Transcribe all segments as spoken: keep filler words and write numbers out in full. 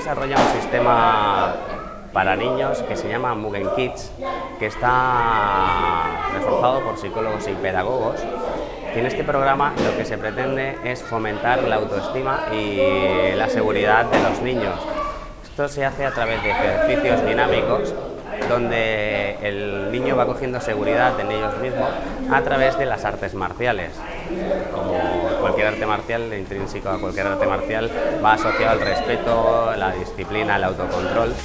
desarrolla un sistema para niños que se llama Mugen Kids, que está reforzado por psicólogos y pedagogos. Y en este programa lo que se pretende es fomentar la autoestima y la seguridad de los niños. Esto se hace a través de ejercicios dinámicos, donde el niño va cogiendo seguridad en ellos mismos a través de las artes marciales. Como cualquier arte marcial, intrínseco a cualquier arte marcial, va asociado al respeto, la disciplina, el autocontrol.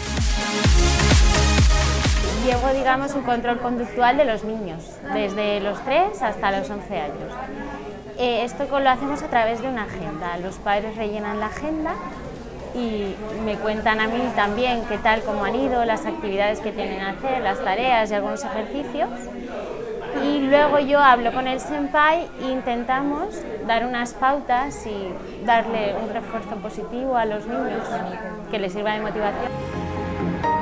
Llevo, digamos, un control conductual de los niños, desde los tres hasta los once años. Eh, esto lo hacemos a través de una agenda. Los padres rellenan la agenda y me cuentan a mí también qué tal, cómo han ido, las actividades que tienen que hacer, las tareas y algunos ejercicios. Y luego yo hablo con el senpai e intentamos dar unas pautas y darle un refuerzo positivo a los niños que les sirva de motivación.